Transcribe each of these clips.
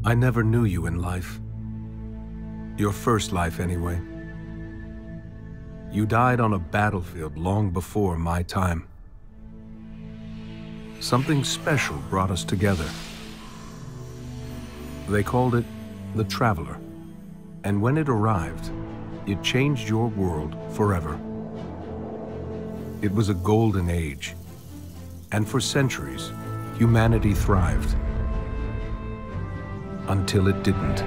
I never knew you in life. Your first life, anyway. You died on a battlefield long before my time. Something special brought us together. They called it the Traveler. And when it arrived, it changed your world forever. It was a golden age. And for centuries, humanity thrived. Until it didn't.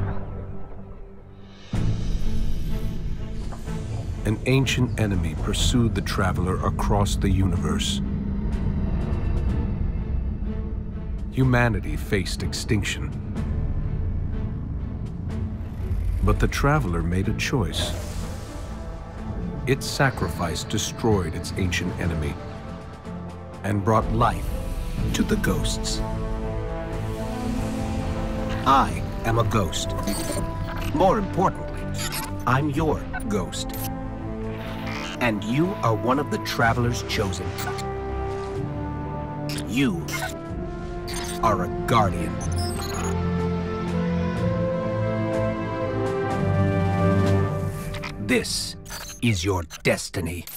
An ancient enemy pursued the Traveler across the universe. Humanity faced extinction. But the Traveler made a choice. Its sacrifice destroyed its ancient enemy and brought life to the ghosts. I am a ghost. More importantly, I'm your ghost. And you are one of the Traveler's chosen. You are a guardian. This is your destiny.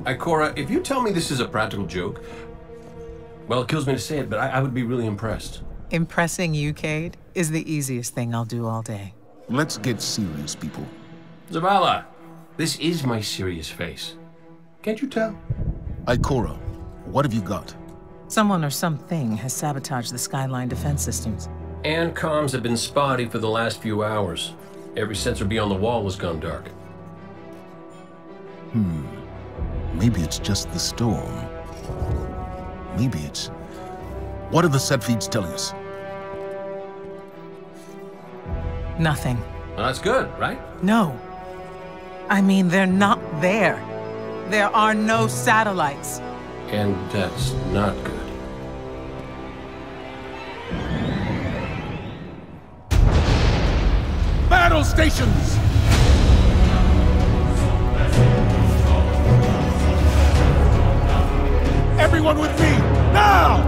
Ikora, if you tell me this is a practical joke, well, it kills me to say it, but I would be really impressed. Impressing you, Cade, is the easiest thing I'll do all day. Let's get serious, people. Zavala, this is my serious face. Can't you tell? Ikora, what have you got? Someone or something has sabotaged the Skyline defense systems. And comms have been spotty for the last few hours. Every sensor beyond the wall has gone dark. Maybe it's just the storm. Maybe it's... What are the set feeds telling us? Nothing. Well, that's good, right? No. I mean, they're not there. There are no satellites. And that's not good. Battle stations! Everyone with me, now!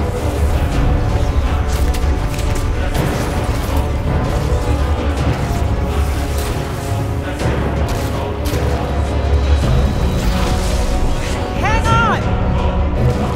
Hang on!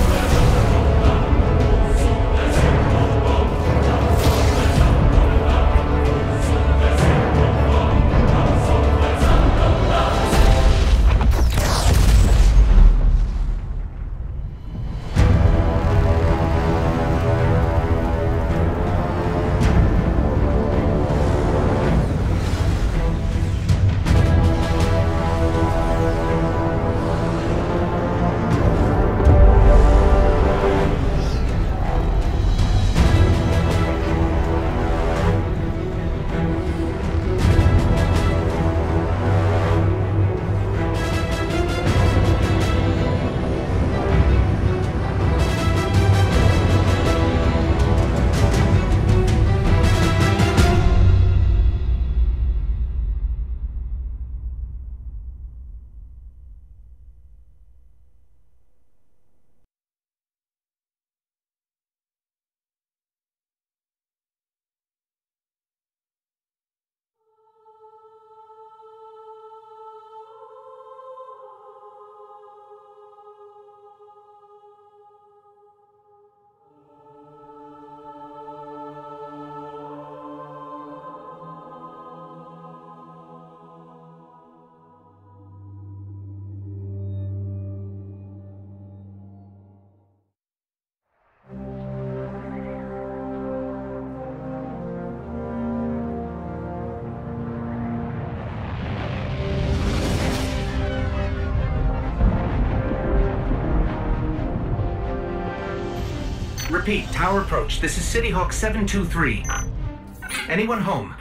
Repeat, tower approach. This is City Hawk 723. Anyone home?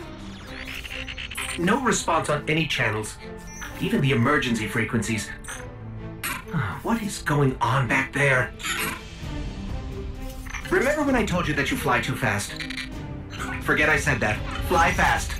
No response on any channels, even the emergency frequencies. What is going on back there? Remember when I told you that you fly too fast? Forget I said that. Fly fast.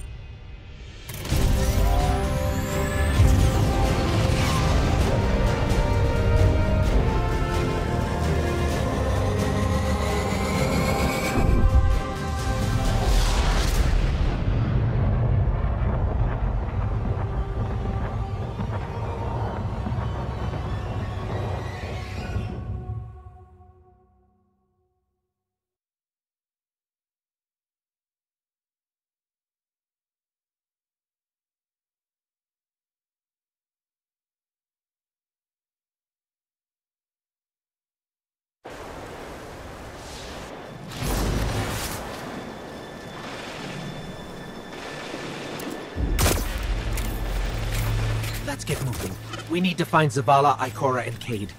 Let's get moving. We need to find Zavala, Ikora, and Cade.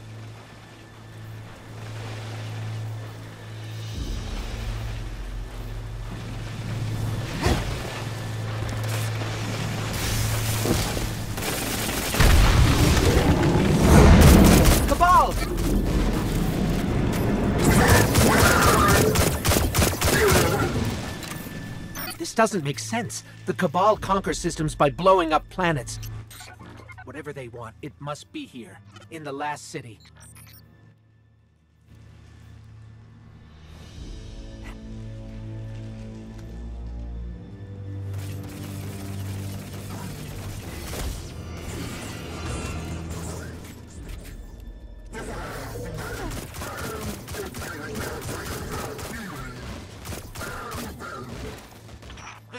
Cabal! This doesn't make sense. The Cabal conquer systems by blowing up planets. Whatever they want, it must be here, in the last city.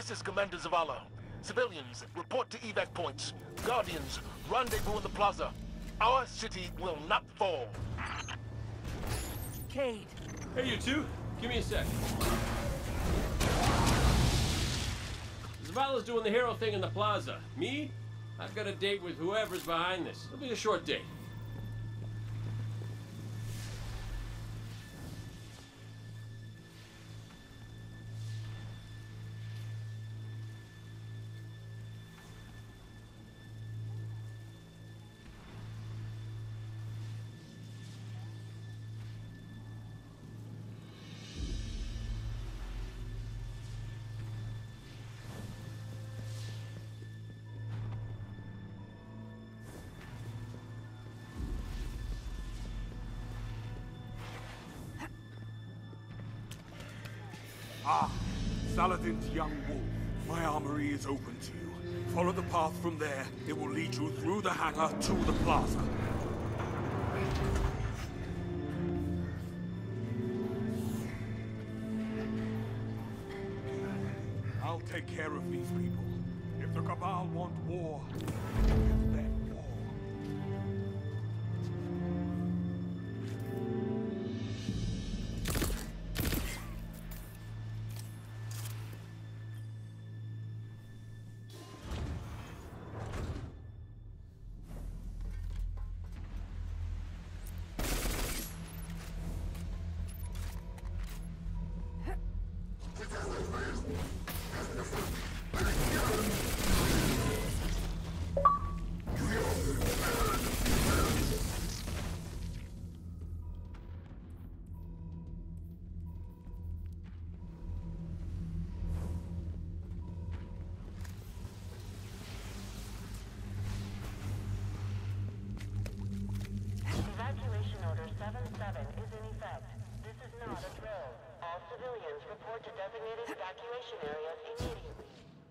This is Commander Zavala. Civilians, report to evac points. Guardians, rendezvous in the plaza. Our city will not fall. Cade! Hey, you two. Give me a sec. Zavala's doing the hero thing in the plaza. Me? I've got a date with whoever's behind this. It'll be a short date. Ah, Saladin's young wolf. My armory is open to you. Follow the path from there. It will lead you through the hangar to the plaza. I'll take care of these people. If the Cabal want war, give them war. Evacuation Order 77 is in effect. This is not a drill. All civilians report to designated evacuation areas immediately.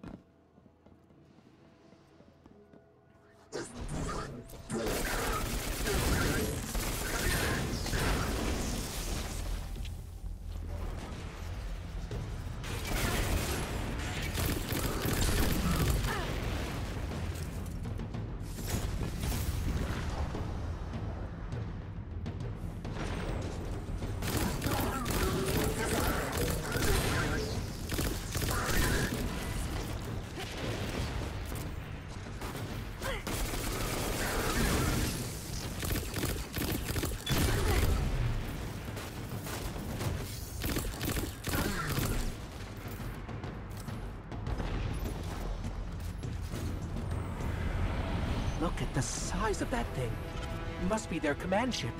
Look at the size of that thing. It must be their command ship.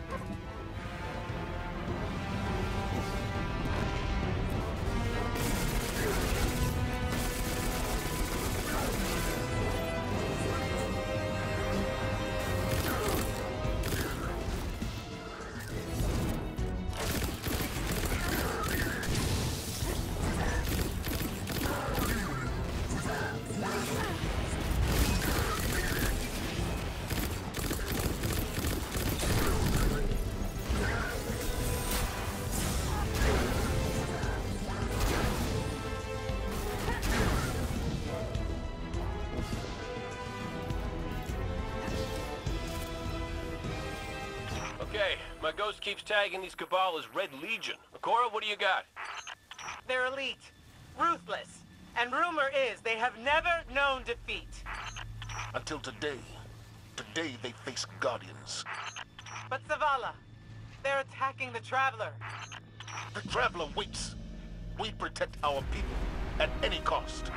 Okay, my ghost keeps tagging these Cabal as Red Legion. Ikora, what do you got? They're elite, ruthless, and rumor is they have never known defeat. Until today. Today they face Guardians. But Zavala, they're attacking the Traveler. The Traveler waits. We protect our people at any cost.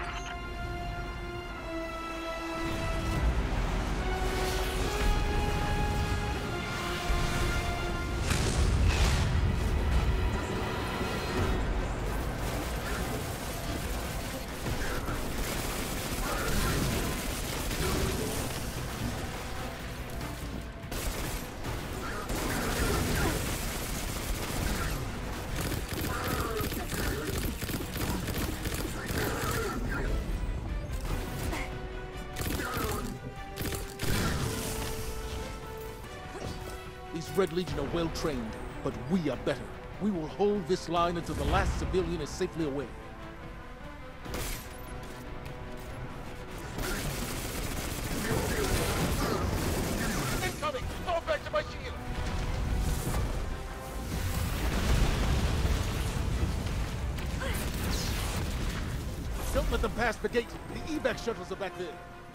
These Red Legion are well trained, but we are better. We will hold this line until the last civilian is safely away. them past the gate. The evac shuttles are back there.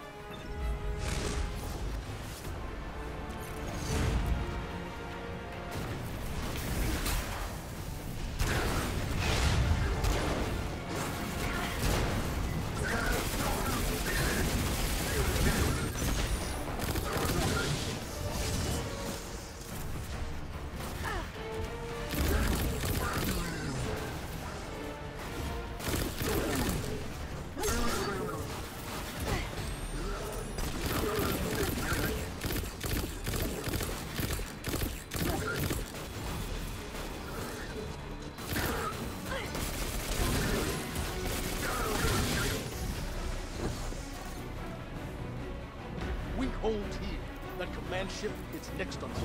We hold here. That command ship is next on us.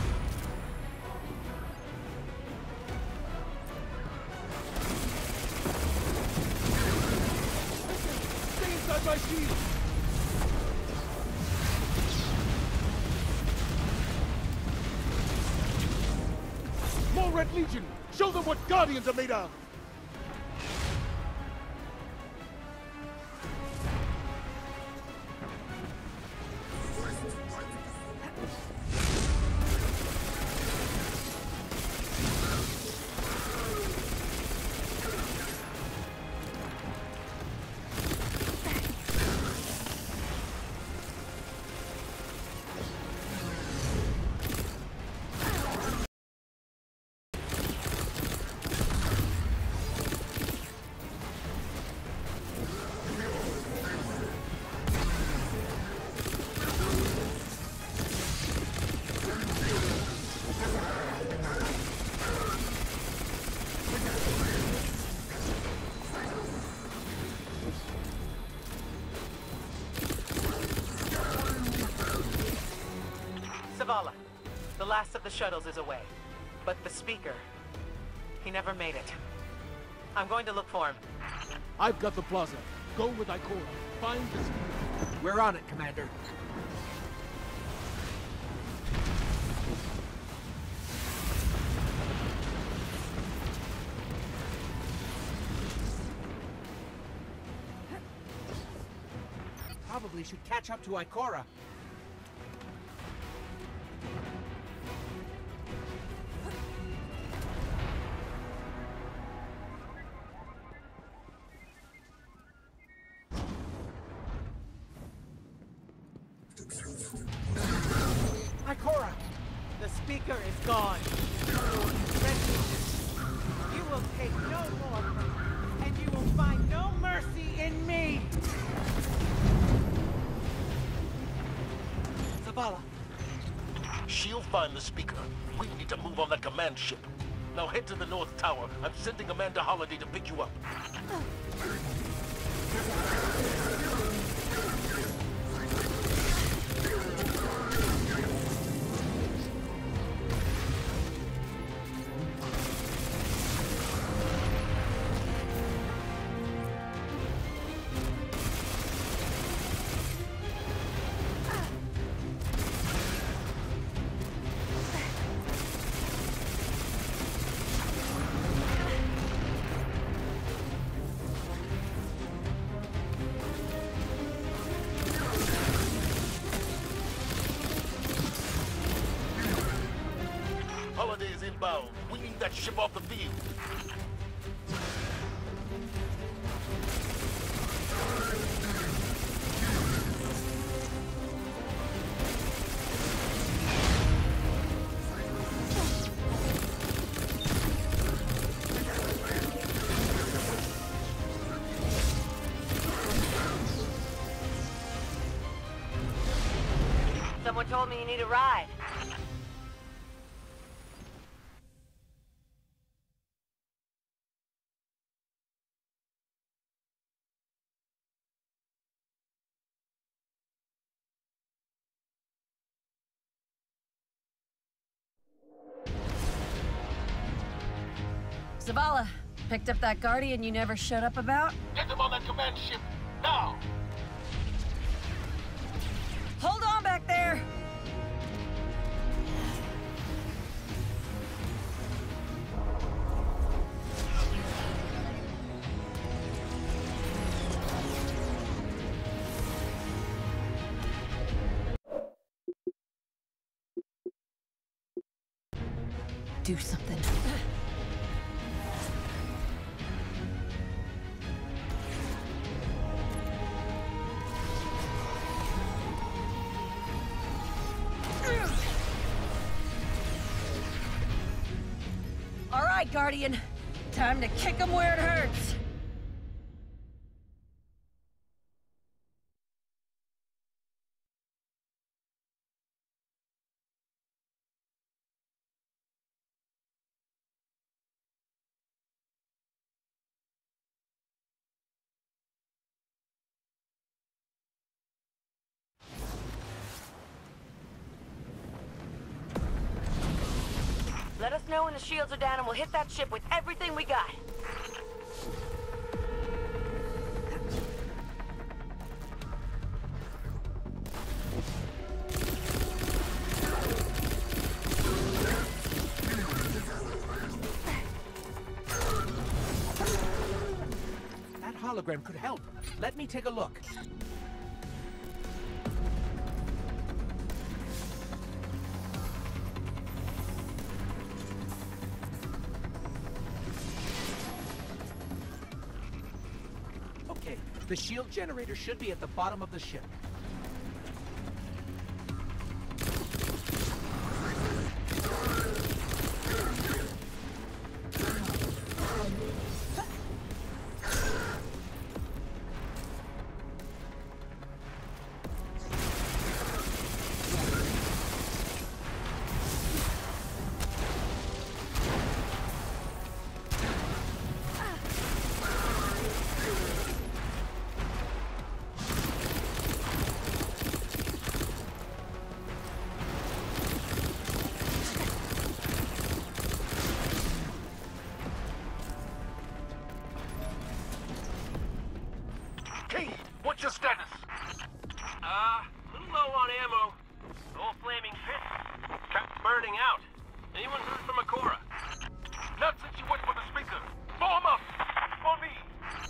Stay inside my shield! More Red Legion! Show them what Guardians are made of! Zavala, the last of the shuttles is away. But the Speaker, he never made it. I'm going to look for him. I've got the plaza. Go with Ikora. Find the Speaker. We're on it, Commander. Probably should catch up to Ikora. Ikora! The Speaker is gone. You will take no more from me, and you will find no mercy in me! Zavala. She'll find the Speaker. We need to move on that command ship. Now head to the North Tower. I'm sending Amanda Holliday to pick you up. Holiday is inbound. We need that ship off the field. Someone told me you need a ride. Zavala, picked up that Guardian you never showed up about? Get them on that command ship, now! Hold on back there! do something. All right, Guardian. Time to kick him where it hurts. Let us know when the shields are down and we'll hit that ship with everything we got. That hologram could help. Let me take a look. Okay, the shield generator should be at the bottom of the ship. What's your status? Little low on ammo. All flaming fist. Trapped burning out. Anyone heard from Akora? Not since you went for the speaker. Form up! On me!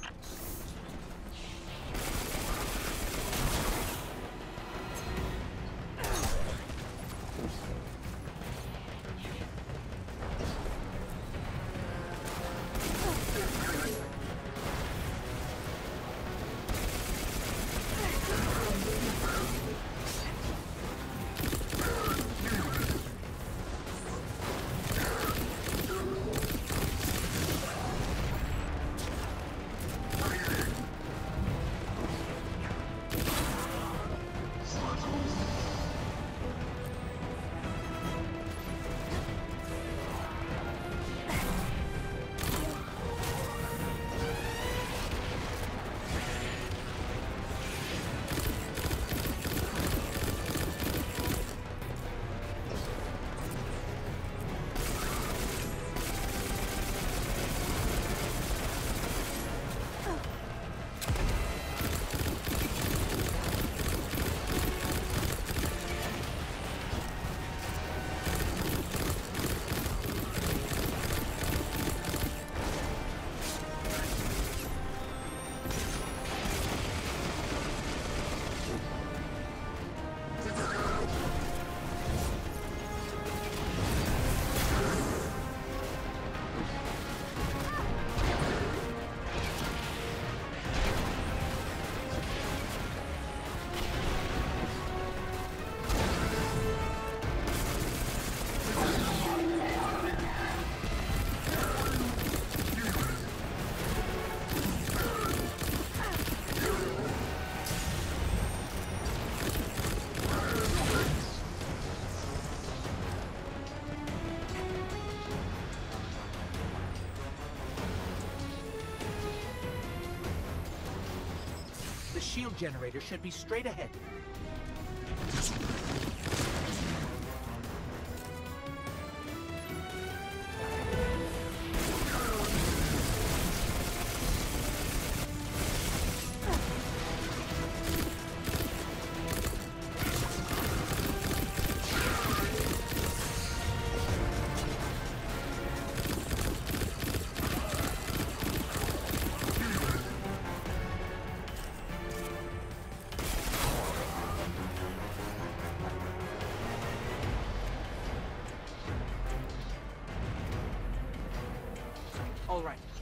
The shield generator should be straight ahead.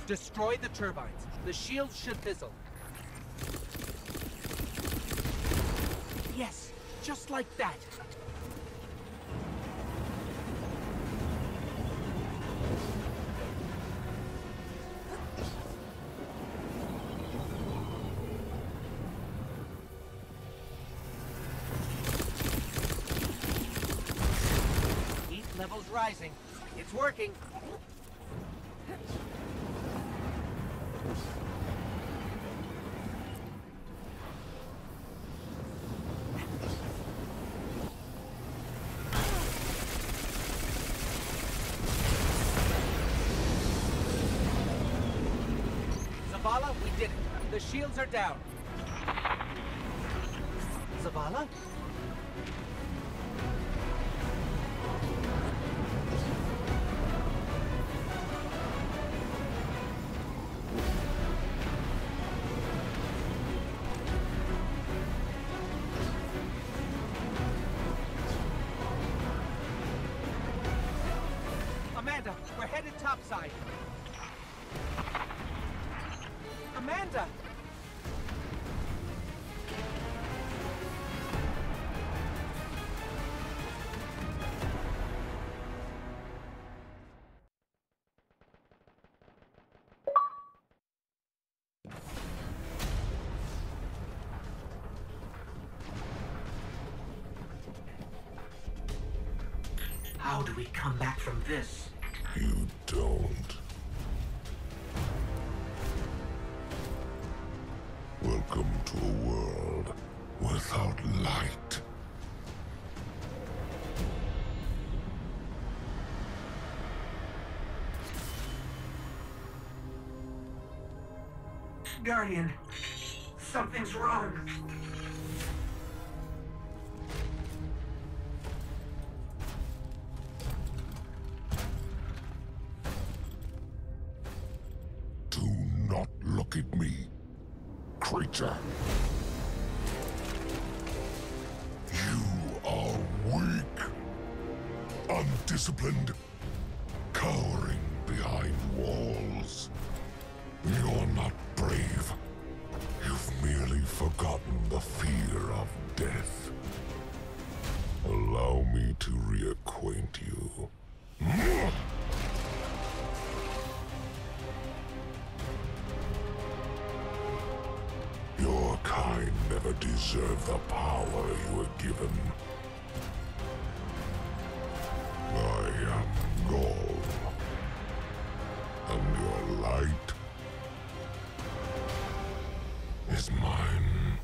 Destroy the turbines. The shields should fizzle. Yes, just like that. Heat levels rising. It's working. Zavala, we did it. The shields are down. Zavala? Amanda, we're headed topside. Amanda! How do we come back from this? You don't. Welcome to a world without light. Guardian, something's wrong. Do not look at me, creature. You are weak, undisciplined, cowering behind walls. You're not brave. You've merely forgotten the fear of death. Allow me to reacquaint you. Your kind never deserved the power you were given. I am Gaul, and your light is mine.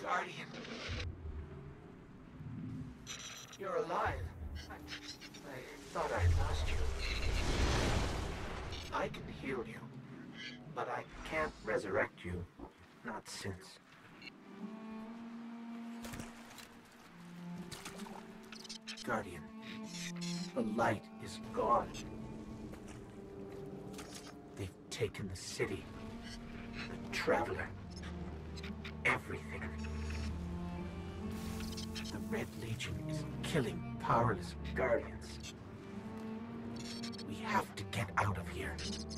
Guardian. You're alive. I thought I lost you. I can heal you, but I can't resurrect you. Not since. Guardian, the light is gone. They've taken the city, the Traveler, everything. The Red Legion is killing powerless Guardians. We have to get out of here.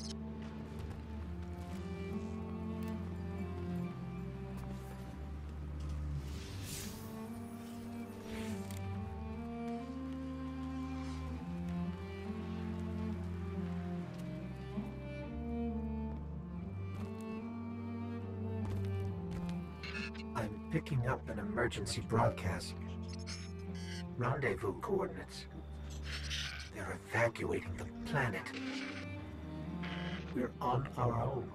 I'm picking up an emergency broadcast. Rendezvous coordinates. They're evacuating the planet. We're on our own.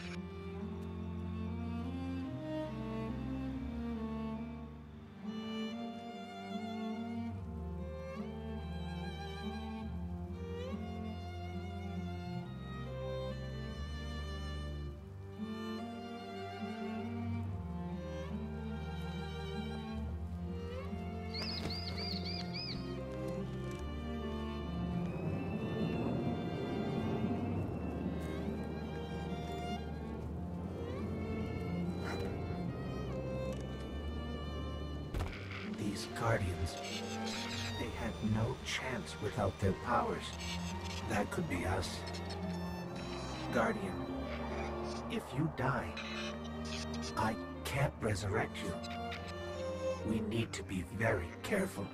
These Guardians, they had no chance without their powers. That could be us. Guardian, if you die, I can't resurrect you. We need to be very careful.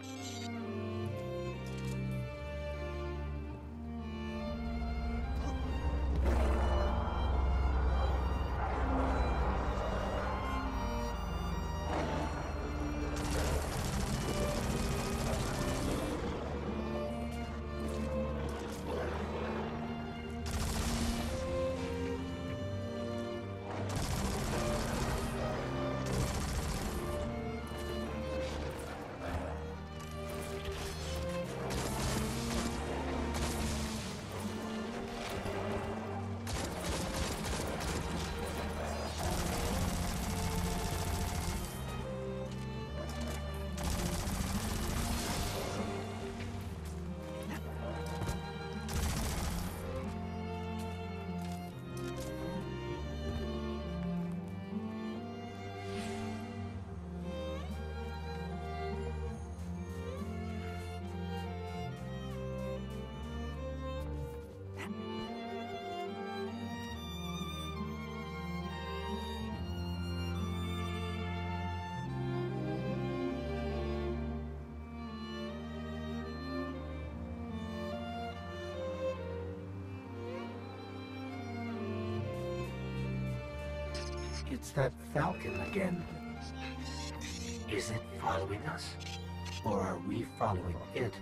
It's that Falcon again. Is it following us? Or are we following it?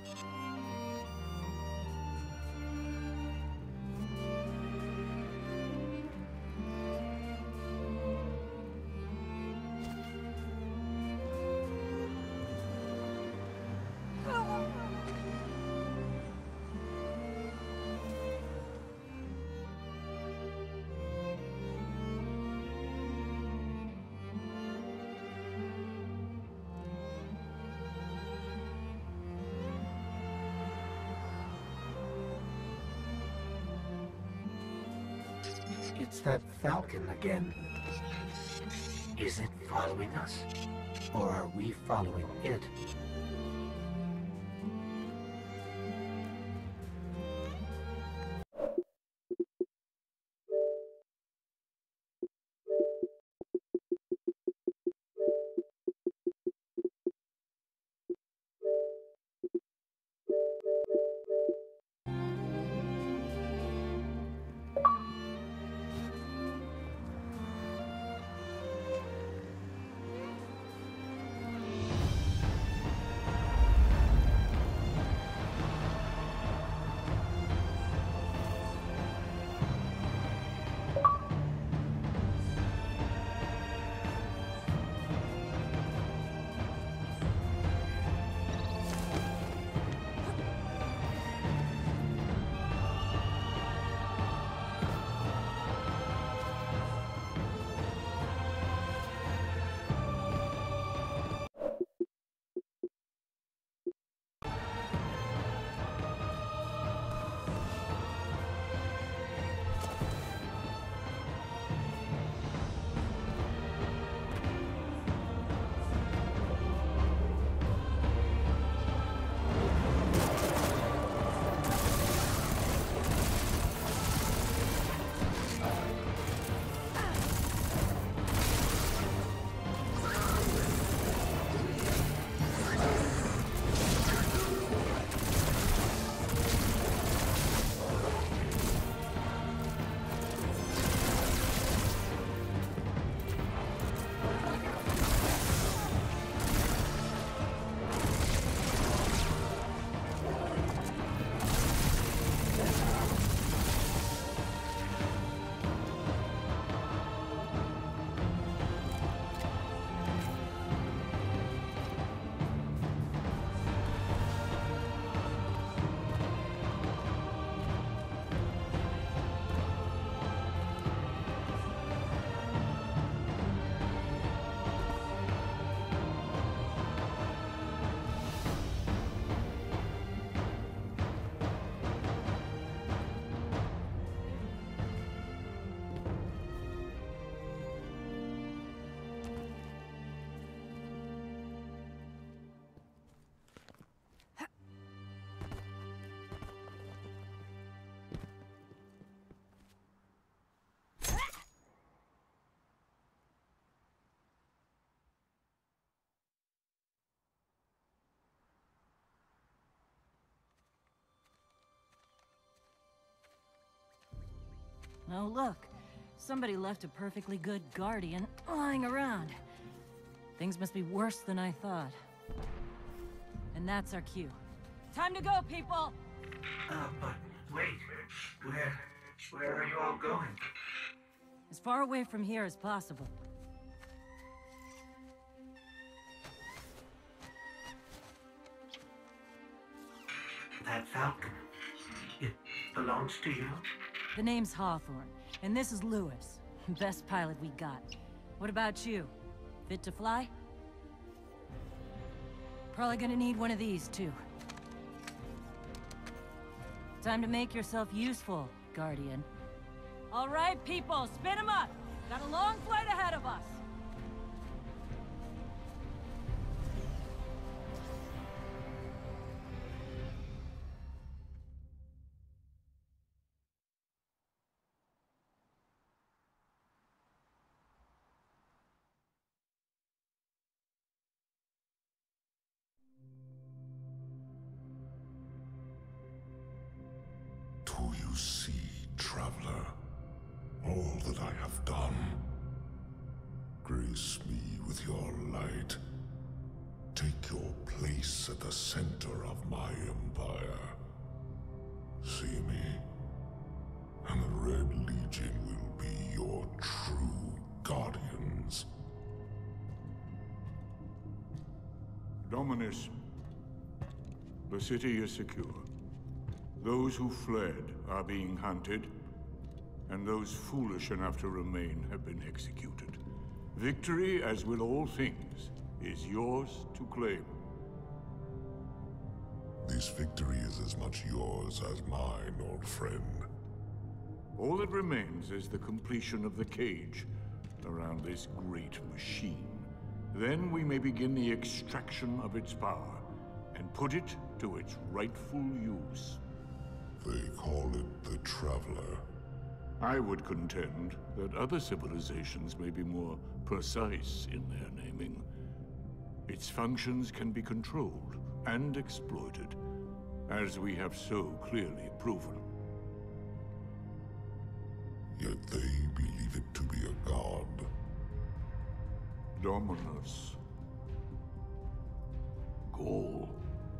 It's that Falcon again. Is it following us? Or are we following it? Oh, look. Somebody left a perfectly good Guardian lying around. Things must be worse than I thought. And that's our cue. Time to go, people! But wait. Where are you all going? As far away from here as possible. That Falcon, it belongs to you? The name's Hawthorne, and this is Lewis. Best pilot we got. What about you? Fit to fly? Probably gonna need one of these, too. Time to make yourself useful, Guardian. All right, people, spin 'em up! Got a long flight ahead of us! Do you see, traveler, all that I have done? Grace me with your light. Take your place at the center of my empire. See me, and the Red Legion will be your true guardians. Dominus, the city is secure. Those who fled are being hunted, and those foolish enough to remain have been executed. Victory, as with all things, is yours to claim. This victory is as much yours as mine, old friend. All that remains is the completion of the cage around this great machine. Then we may begin the extraction of its power and put it to its rightful use. They call it the Traveler. I would contend that other civilizations may be more precise in their naming. Its functions can be controlled and exploited, as we have so clearly proven. Yet they believe it to be a god. Dominus. Gaul.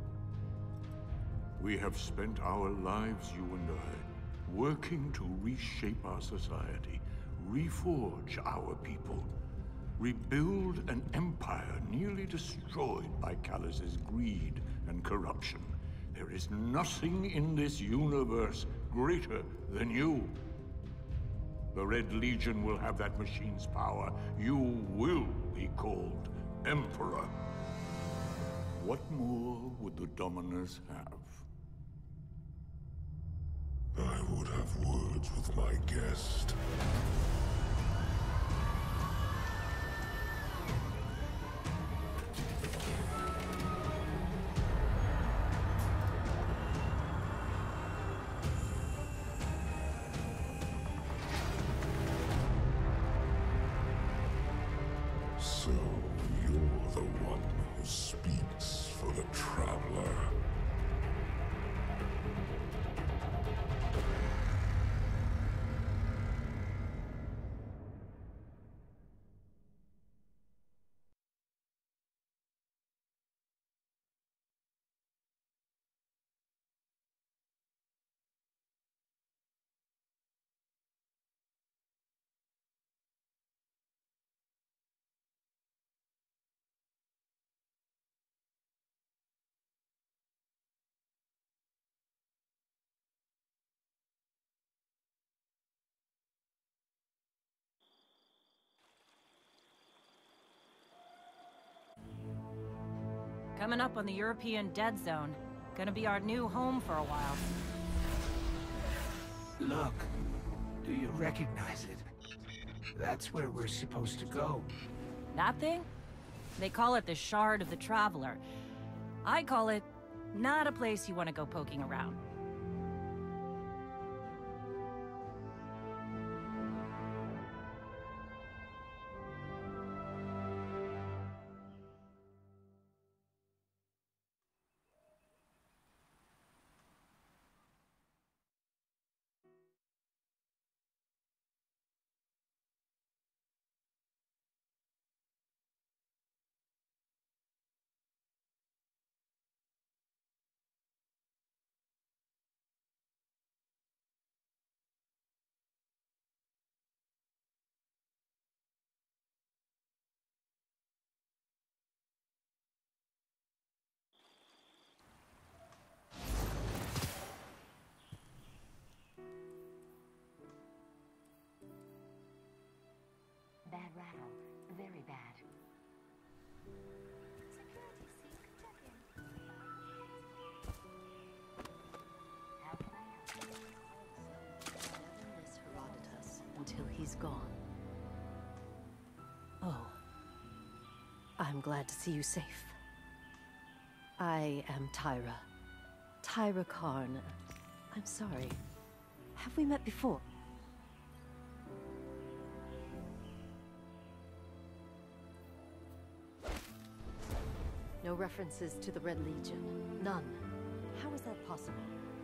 We have spent our lives, you and I, working to reshape our society, reforge our people, rebuild an empire nearly destroyed by Callus's greed and corruption. There is nothing in this universe greater than you. The Red Legion will have that machine's power. You will be called Emperor. What more would the Dominus have? I would have words with my guest. So, you're the one who speaks for the Traveler. Coming up on the European Dead Zone. Gonna be our new home for a while. Look, do you recognize it? That's where we're supposed to go. That thing? They call it the Shard of the Traveler. I call it not a place you want to go poking around. I'm glad to see you safe. I am Tyra. Tyra Karn. I'm sorry. Have we met before? No references to the Red Legion. None. How is that possible?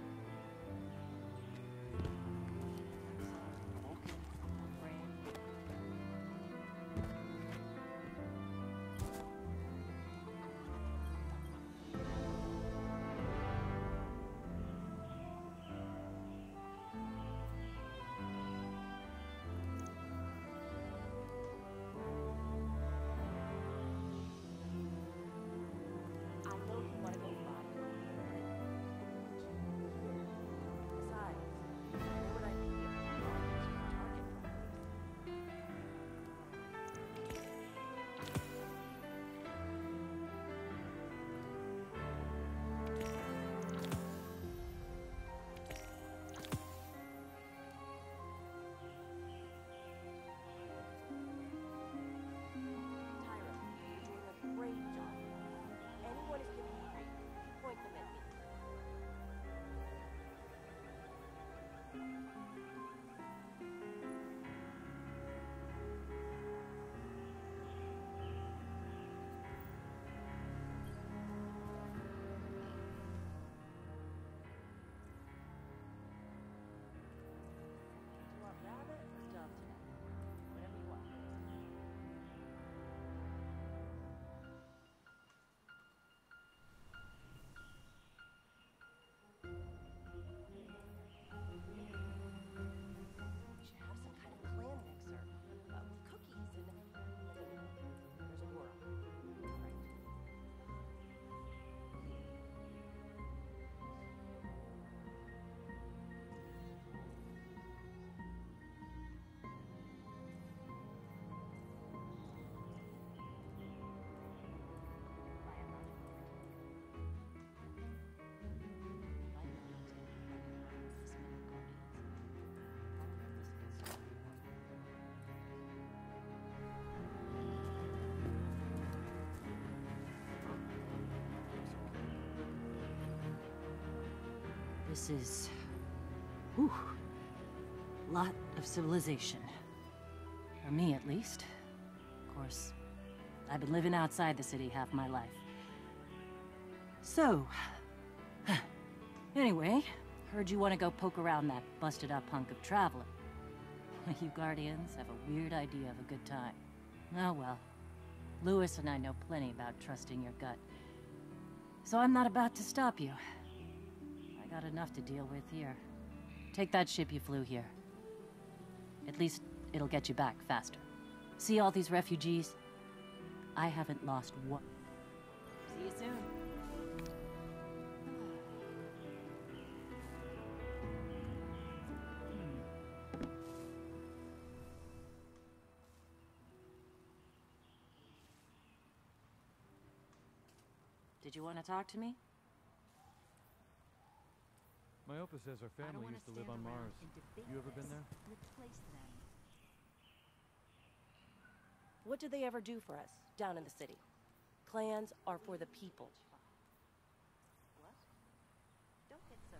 This is... whew, lot of civilization. For me, at least. Of course, I've been living outside the city half my life. So... anyway, heard you want to go poke around that busted-up hunk of Traveler. You Guardians have a weird idea of a good time. Oh well. Louis and I know plenty about trusting your gut. So I'm not about to stop you. I got enough to deal with here. Take that ship you flew here. At least it'll get you back faster. See all these refugees? I haven't lost one. See you soon. Did you want to talk to me? Myopa says our family used to live on Mars. You ever been there? What did they ever do for us, down in the city? Clans are for the people. What? Don't get so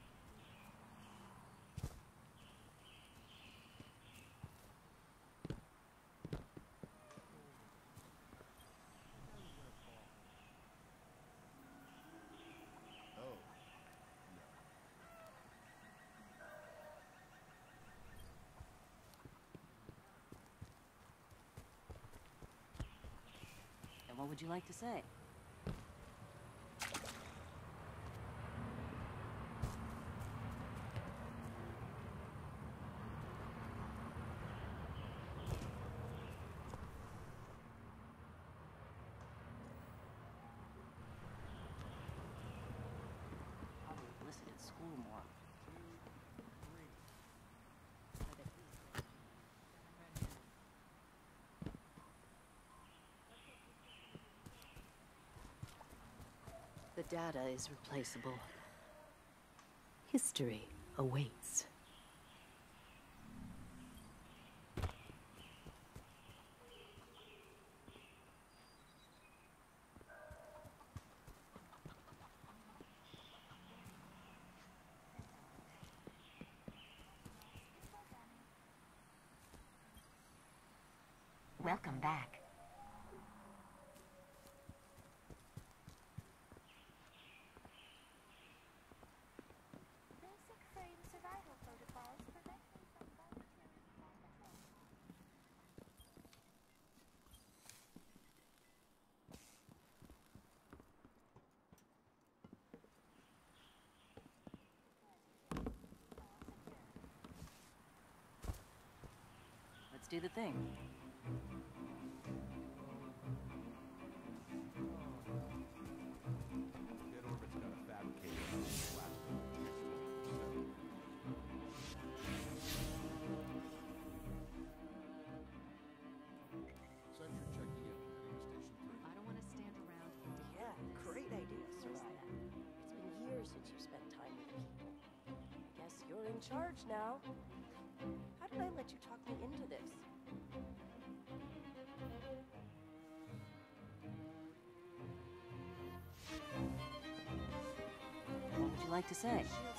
What would you like to say? Probably listen at school more. The data is replaceable. History awaits. Welcome back. Basic frame survival protocols prevent me from volunteering for patrol. Let's do the thing. Dead Orbit's got a fabricator. Sentry checking in. Heading to Station 3. I don't want to stand around. Yeah, great idea, Soraya. It's been years since you spent time with people. I guess you're in charge now. How did I let you talk me into this? What would you like to say?